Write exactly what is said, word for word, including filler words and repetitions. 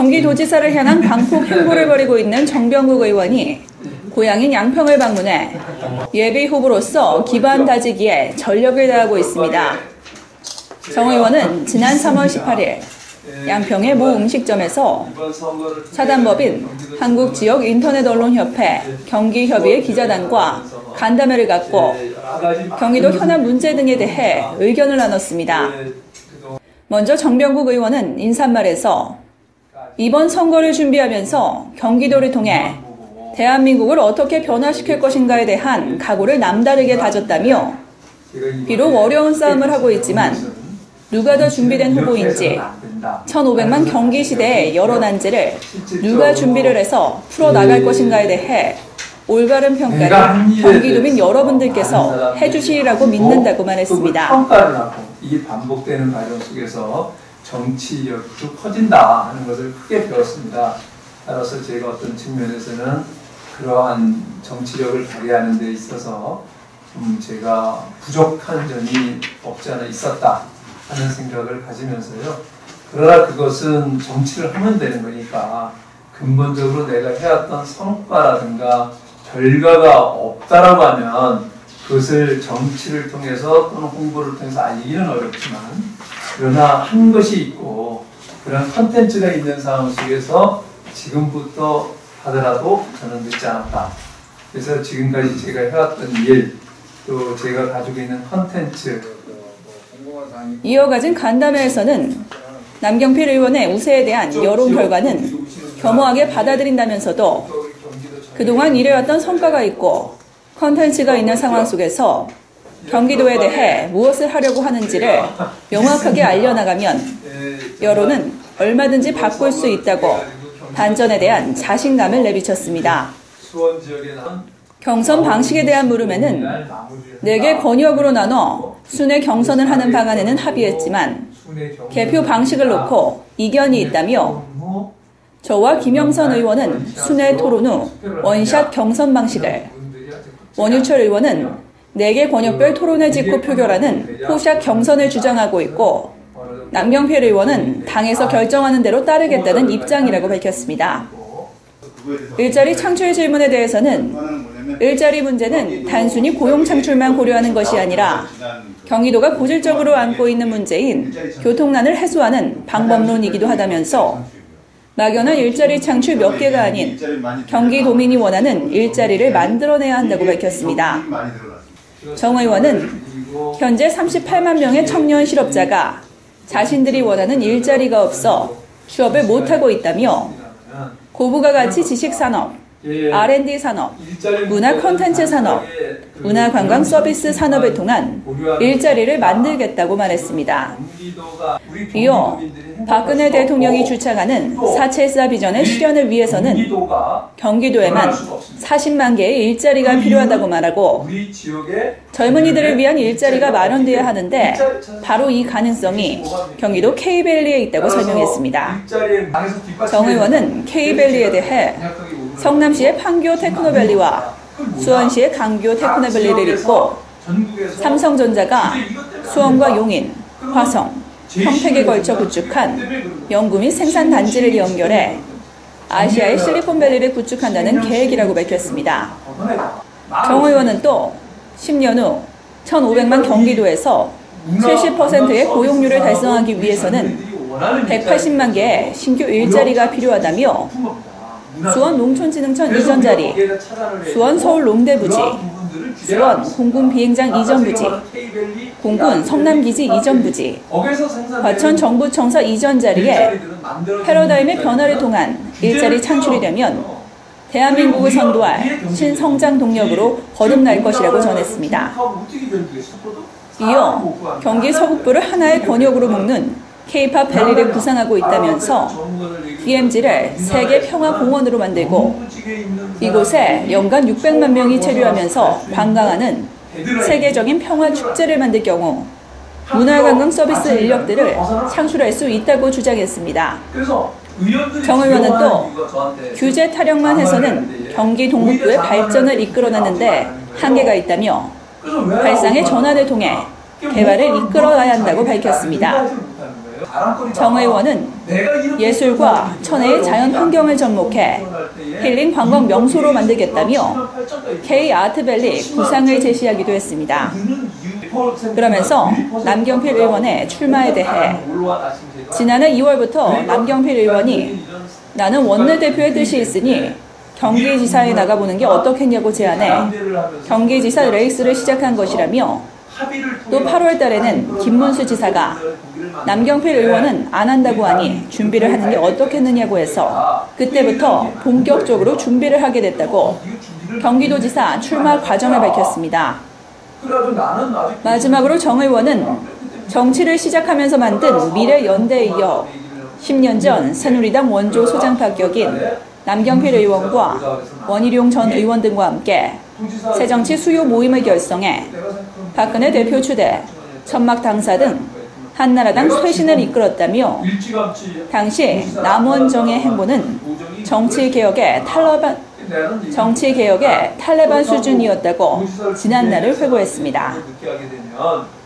경기도지사를 향한 광폭 행보를 벌이고 있는 정병국 의원이 고향인 양평을 방문해 예비 후보로서 기반 다지기에 전력을 다하고 있습니다. 정 의원은 지난 삼월 십팔일 양평의 모 음식점에서 사단법인 한국지역인터넷언론협회 경기협의회 기자단과 간담회를 갖고 경기도 현안 문제 등에 대해 의견을 나눴습니다. 먼저 정병국 의원은 인사말에서 이번 선거를 준비하면서 경기도를 통해 대한민국을 어떻게 변화시킬 것인가에 대한 각오를 남다르게 다졌다며 비록 어려운 싸움을 하고 있지만 누가 더 준비된 후보인지 천오백만 경기 시대의 여러 난제를 누가 준비를 해서 풀어나갈 것인가에 대해 올바른 평가를 경기도민 여러분들께서 해주시리라고 믿는다고 말했습니다. 평가를 하고 이게 반복되는 과정 속에서 정치력도 커진다 하는 것을 크게 배웠습니다. 따라서 제가 어떤 측면에서는 그러한 정치력을 발휘하는 데 있어서 좀 제가 부족한 점이 없지 않아 있었다 하는 생각을 가지면서요. 그러나 그것은 정치를 하면 되는 거니까 근본적으로 내가 해왔던 성과라든가 결과가 없다라고 하면 그것을 정치를 통해서 또는 홍보를 통해서 알리기는 어렵지만 그러나 한 것이 있고 그런 컨텐츠가 있는 상황 속에서 지금부터 하더라도 저는 늦지 않았다. 그래서 지금까지 제가 해왔던 일, 또 제가 가지고 있는 컨텐츠. 이어가진 간담회에서는 남경필 의원의 우세에 대한 여론 결과는 겸허하게 받아들인다면서도 그동안 일해왔던 성과가 있고 컨텐츠가 있는 상황 속에서 경기도에 대해 무엇을 하려고 하는지를 명확하게 알려나가면 여론은 얼마든지 바꿀 수 있다고 반전에 대한 자신감을 내비쳤습니다. 경선 방식에 대한 물음에는 네 개 권역으로 나눠 순회 경선을 하는 방안에는 합의했지만 개표 방식을 놓고 이견이 있다며 저와 김영선 의원은 순회 토론 후 원샷 경선 방식을, 원유철 의원은 네 개 권역별 토론회 직후 표결하는 포샷 경선을 주장하고 있고 남경필 의원은 당에서 결정하는 대로 따르겠다는 입장이라고 밝혔습니다. 일자리 창출 질문에 대해서는 일자리 문제는 단순히 고용 창출만 고려하는 것이 아니라 경기도가 고질적으로 안고 있는 문제인 교통난을 해소하는 방법론이기도 하다면서 막연한 일자리 창출 몇 개가 아닌 경기도민이 원하는 일자리를 만들어내야 한다고 밝혔습니다. 정 의원은 현재 삼십팔만 명의 청년 실업자가 자신들이 원하는 일자리가 없어 취업을 못하고 있다며 고부가 가치 지식산업, 알 앤 디 산업, 문화 콘텐츠 산업, 문화관광 서비스 산업을 통한 일자리를 만들겠다고 말했습니다. 이어 박근혜 대통령이 주창하는 사 칠사 비전의 실현을 위해서는 경기도에만 사십만 개의 일자리가 필요하다고 말하고 젊은이들을 위한 일자리가 마련돼야 하는데 바로 이 가능성이 경기도 K밸리에 있다고 설명했습니다. 정 의원은 K밸리에 대해 성남시의 판교 테크노밸리와 수원시의 강교 테크노밸리를 잇고 삼성전자가 수원과 용인, 화성, 평택에 걸쳐 구축한 연구 및 생산 단지를 연결해 아시아의 실리콘밸리를 구축한다는 계획이라고 밝혔습니다. 정 의원은 또 십 년 후 천오백만 경기도에서 칠십 퍼센트의 고용률을 달성하기 위해서는 백팔십만 개의 신규 일자리가 필요하다며 수원 농촌진흥청 이전 자리, 수원 서울 농대부지, 수원 공군 비행장 이전 부지, 공군 성남기지 이전 부지, 과천 정부청사 이전 자리에 패러다임의 변화를 통한 일자리 창출이 되면 대한민국을 선도할 신성장 동력으로 거듭날 것이라고 전했습니다. 이어 경기 서북부를 하나의 권역으로 묶는 K-팝 밸리를 구상하고 있다면서 디 엠 지를 세계 평화공원으로 만들고 이곳에 연간 육백만 명이 체류하면서 관광하는 세계적인 평화 축제를 만들 경우 문화관광 서비스 인력들을 창출할 수 있다고 주장했습니다. 정 의원은 또 규제 타령만 해서는 경기 동북부의 발전을 이끌어내는데 한계가 있다며 발상의 전환을 통해 개발을 이끌어가야 한다고 밝혔습니다. 정 의원은 예술과 천혜의 자연 환경을 접목해 힐링 관광 명소로 만들겠다며 K-아트밸리 구상을 제시하기도 했습니다. 그러면서 남경필 의원의 출마에 대해 지난해 이월부터 남경필 의원이 나는 원내대표의 뜻이 있으니 경기지사에 나가보는 게 어떻겠냐고 제안해 경기지사 레이스를 시작한 것이라며 또 팔월 달에는 김문수 지사가 남경필 의원은 안 한다고 하니 준비를 하는 게 어떻겠느냐고 해서 그때부터 본격적으로 준비를 하게 됐다고 경기도지사 출마 과정을 밝혔습니다. 마지막으로 정 의원은 정치를 시작하면서 만든 미래연대에 이어 십 년 전 새누리당 원조 소장 파격인 남경필 의원과 원희룡 전 의원 등과 함께 새정치 수요 모임을 결성해 박근혜 대표 추대, 천막 당사 등 한나라당 쇄신을 이끌었다며 당시 남원정의 행보는 정치개혁의 탈레반, 정치개혁의 탈레반 수준이었다고 지난날을 회고했습니다.